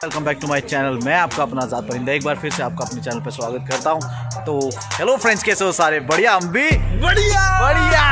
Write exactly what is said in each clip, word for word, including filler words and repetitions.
Welcome back to my channel. मैं आपका अपना आज़ाद परिंदा एक बार फिर से आपका अपने चैनल पर स्वागत करता हूं। तो हेलो फ्रेंड्स, कैसे हो सारे? बढ़िया, हम भी बढ़िया बढ़िया।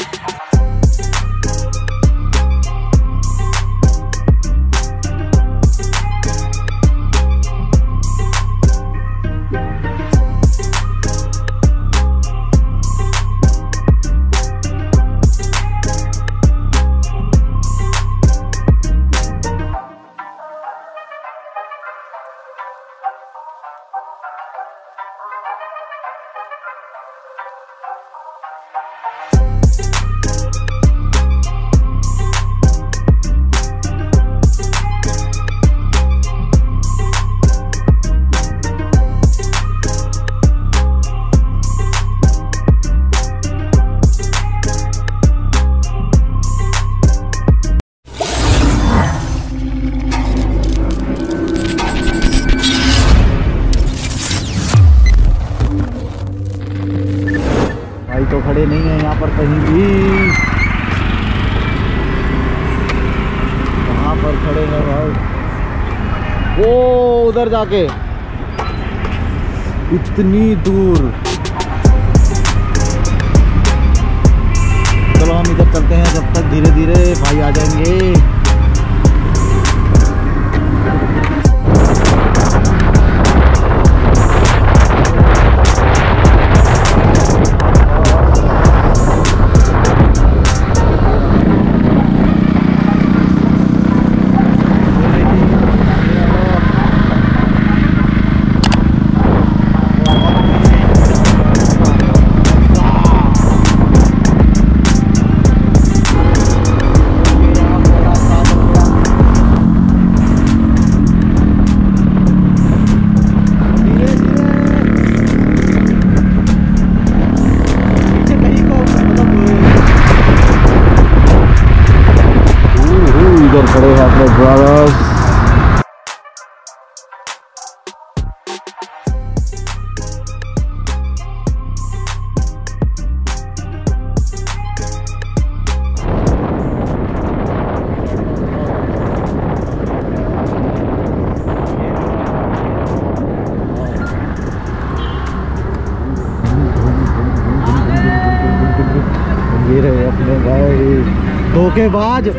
तो खड़े नहीं है यहाँ पर कहीं भी। कहाँ पर खड़े हैं भाई? वो उधर जाके इतनी दूर। चलो हम इधर चलते हैं, जब तक धीरे धीरे भाई आ जाएंगे। खड़े हैं अपने ब्रदर्स। ये रहे अपने भाई धोखेबाज।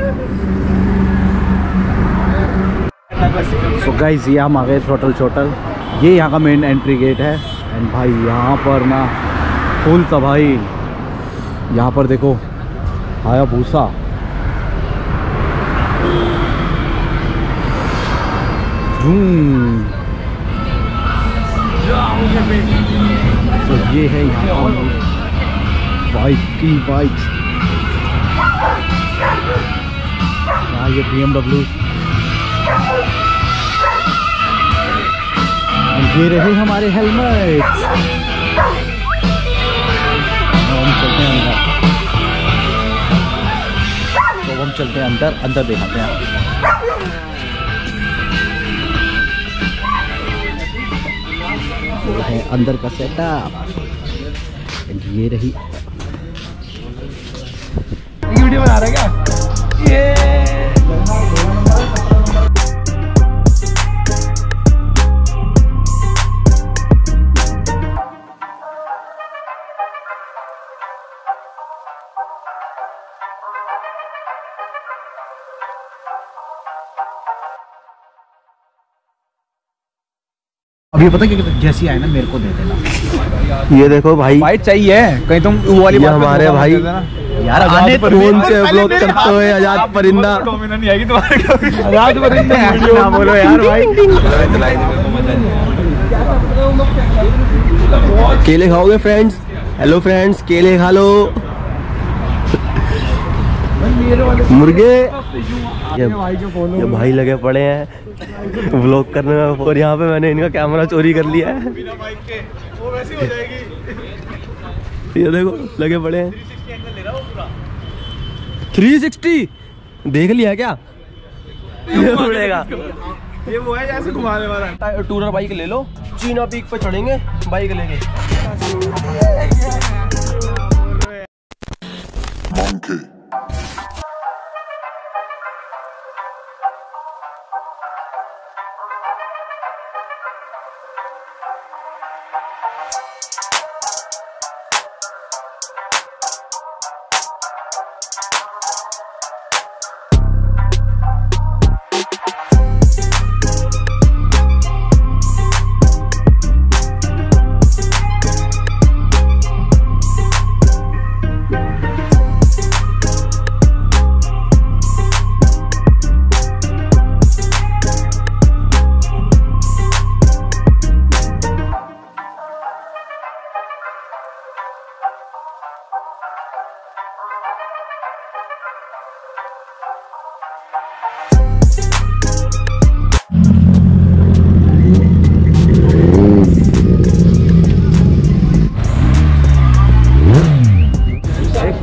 तो गाइस, ये हम आ गए होटल छोटल। ये यहाँ का मेन एंट्री गेट है। एंड भाई यहाँ पर ना फुल तबाही। यहाँ पर देखो आया भूसा। तो ये है यहाँ बाइक की बाइक। यहाँ ये बी एम डब्ल्यू। ये रहे हमारे हेलमेट। हम चलते हैं अंदर। तो हम चलते हैं अंदर अंदर दिखाते हैं। ये है अंदर का सेटअप। ये रही। वीडियो बना रहे क्या? ये अभी पता क्या, जैसी आए ना मेरे को दे देना। ये देखो भाई, भाई चाहिए कहीं तुम वो वाली बात हमारे भाई यार आने फोन से ब्लॉक करते हुए आजाद परिंदा। नहीं आएगी तुम्हारे आजाद परिंदा ना बोलो यार भाई। केले खाओगे फ्रेंड्स? हेलो फ्रेंड्स, केले खा लो। मुर्गे ये, ये भाई लगे पड़े हैं व्लॉग करने में। और यहाँ पे मैंने इनका कैमरा चोरी कर लिया है। वो वैसे हो जाएगी। ये देखो लगे पड़े हैं। थ्री सिक्सटी देख लिया क्या? ये उड़ेगा। ये वो है जैसे घुमाने वाला। टूरर बाइक ले लो, चीना पीक पे चढ़ेंगे बाइक लेके। Monkey.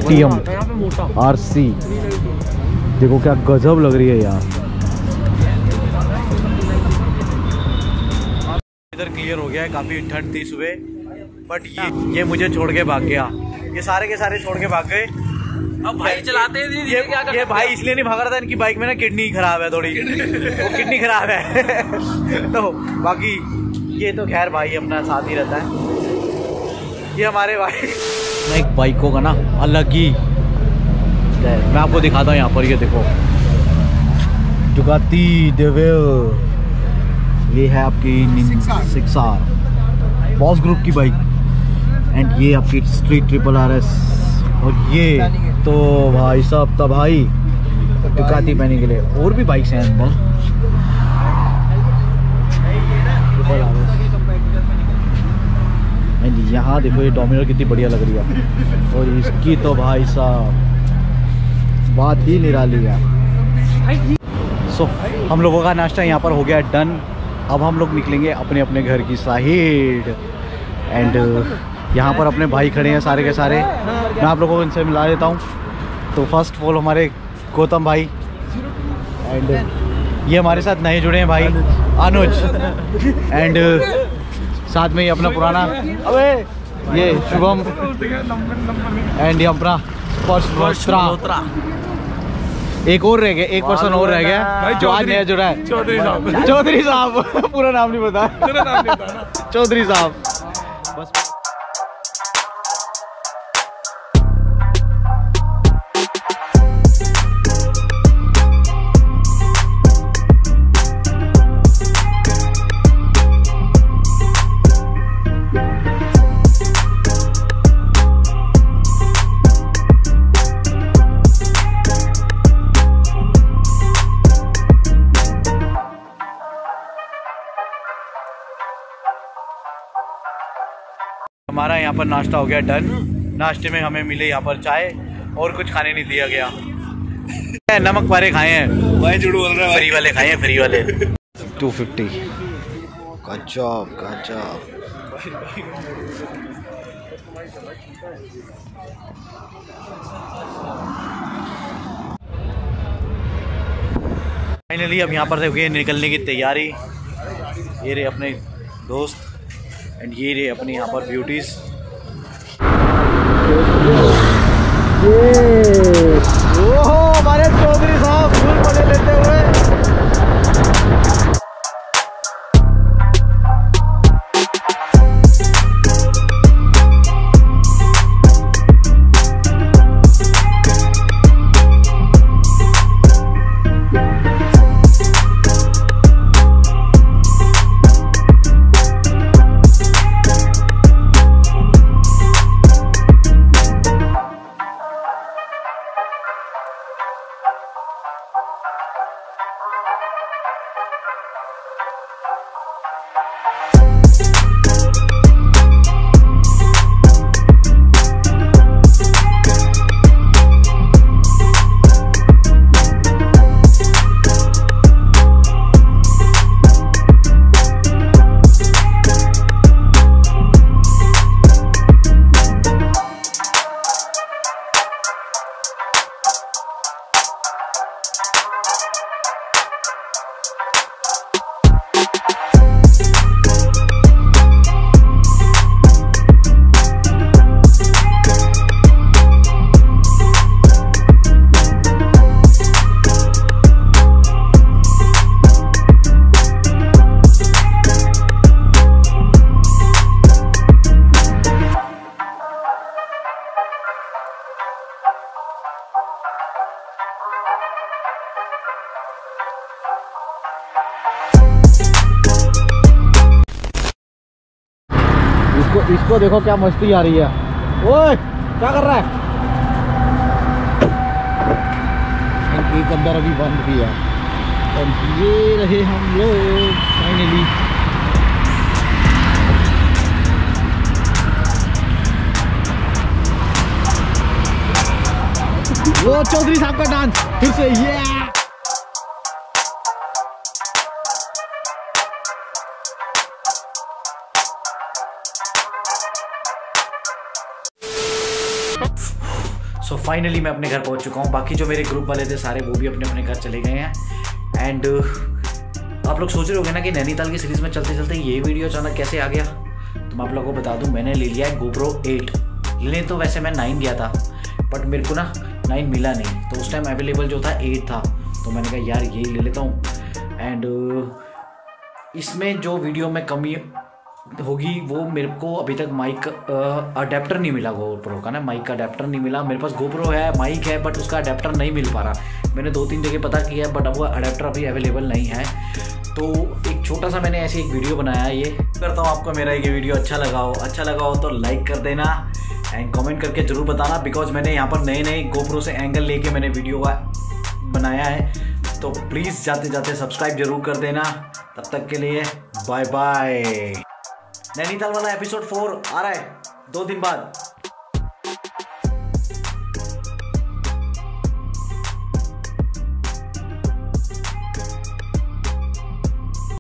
T M R C. देखो क्या गजब लग रही है यार। इधर क्लियर हो गया है, काफी ठंड थी सुबह, बट ये ये मुझे छोड़ के भाग गया। ये सारे के सारे छोड़ के भाग गए। अब भाई चलाते हैं ये, ये भाई इसलिए नहीं भाग रहा था, इनकी बाइक में ना किडनी खराब है थोड़ी, वो किडनी खराब है। तो बाकी ये तो खैर भाई अपना साथ ही रहता है। ये हमारे भाई मैं एक बाइकों का ना अलग ही, मैं आपको दिखाता हूँ यहाँ पर। ये देखो डुकाती डेविल, ये है आपकी सिक्स आर बॉस ग्रुप की बाइक, एंड ये आपकी स्ट्रीट ट्रिपल आर एस। और ये तो भाई साहब तब भाई डुकाती पहने के लिए और भी बाइक्स हैं अंदर। एंड यहाँ देखो ये डोमिनर कितनी बढ़िया लग रही है, और इसकी तो भाई साहब बात ही निराली है। सो so, हम लोगों का नाश्ता यहाँ पर हो गया डन। अब हम लोग निकलेंगे अपने अपने घर की साइड, एंड यहाँ पर अपने भाई खड़े हैं सारे के सारे, मैं आप लोगों को इनसे मिला देता हूँ। तो फर्स्ट ऑफ ऑल हमारे गौतम भाई, एंड ये हमारे साथ नए जुड़े हैं भाई अनुज, एंड साथ में ये अपना पुराना अबे ये शुभम, एंड ये अपना स्पर्श मल्होत्रा। एक और रह गया, एक पर्सन और रह गया जो आज नया जुड़ा है, चौधरी साहब। चौधरी साहब पूरा नाम नहीं पता, चौधरी साहब बस। हमारा यहाँ पर नाश्ता हो गया डन। नाश्ते में हमें मिले यहाँ पर चाय, और कुछ खाने नहीं दिया गया। नमक पारे खाए हैं भाई, जुड़ू बोल रहा है, फ्री वाले खाए हैं, फ्री वाले। टू फिफ्टी गजब गजब। फाइनली अब यहाँ पर से हुई निकलने की तैयारी। ये रहे अपने दोस्त, एंड ये रहे अपनी यहाँ पर ब्यूटीज। ओहो हमारे चौधरी साहब फूल मजे लेते हुए। इसको इसको देखो क्या मस्ती आ रही है। ओए क्या कर रहा है? एक अंदर अभी बंद भी है। और ये रहे हम लोग फाइनली। वो चौधरी साहब का डांस फिर से ये सो फाइनली मैं अपने घर पहुंच चुका हूं। बाकी जो मेरे ग्रुप वाले थे सारे वो भी अपने अपने घर चले गए हैं। एंड uh, आप लोग सोच रहे होंगे ना कि नैनीताल की सीरीज़ में चलते चलते ये वीडियो अचानक कैसे आ गया। तो मैं आप लोगों को बता दूं, मैंने ले लिया है गोप्रो एट। लेने तो वैसे मैं नाइन गया था, बट मेरे को ना नाइन मिला नहीं, तो उस टाइम अवेलेबल जो था एट था। तो मैंने कहा यार यही ले लेता हूँ। एंड uh, इसमें जो वीडियो में कमी होगी वो मेरे को अभी तक माइक अडेप्टर नहीं मिला गोप्रो का ना, माइक का अडेप्टर नहीं मिला। मेरे पास गोप्रो है, माइक है, बट उसका अडेप्टर नहीं मिल पा रहा। मैंने दो तीन जगह पता किया है, बट अब वो अडेप्टर अभी अवेलेबल नहीं है। तो एक छोटा सा मैंने ऐसे एक वीडियो बनाया है। ये करता हूँ आपको मेरा ये वीडियो अच्छा लगा हो अच्छा लगा हो तो लाइक कर देना एंड कमेंट करके ज़रूर बताना, बिकॉज मैंने यहाँ पर नए नए गोप्रो से एंगल लेके मैंने वीडियो का बनाया है। तो प्लीज़ जाते जाते सब्सक्राइब जरूर कर देना। तब तक के लिए बाय बाय। नैनीताल वाला एपिसोड फोर आ रहा है दो दिन बाद।